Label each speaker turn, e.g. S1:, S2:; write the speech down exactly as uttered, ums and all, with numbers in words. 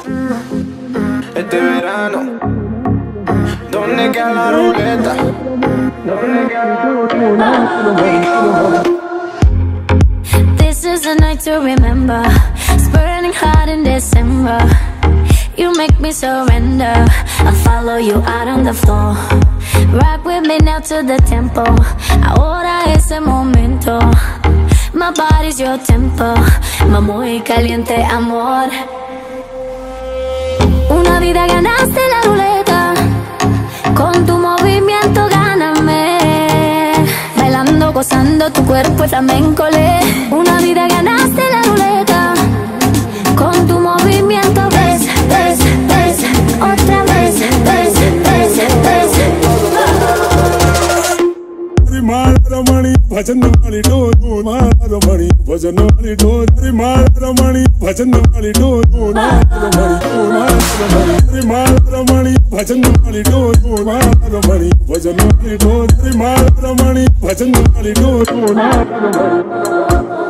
S1: Este verano, ¿dónde queda la ruleta? ¿Dónde queda la
S2: This is a night to remember. It's burning hot in December. You make me surrender. I'll follow you out on the floor. Rock with me now to the tempo. Ahora es el momento. My body's your tempo. My muy caliente amor. Una vida ganaste la ruleta. Con tu movimiento gáname. Bailando, gozando, tu cuerpo es flamenco. Una vida ganaste la ruleta. Con tu movimiento ves, ves, ves. Otra vez, ves, ves, ves.
S3: Ramani, bhajan wali do do Ramani, bhajan wali do Ramani, bhajan wali do Ramani, Ramani, bhajan wali do Ramani, bhajan wali do Ramani, bhajan wali do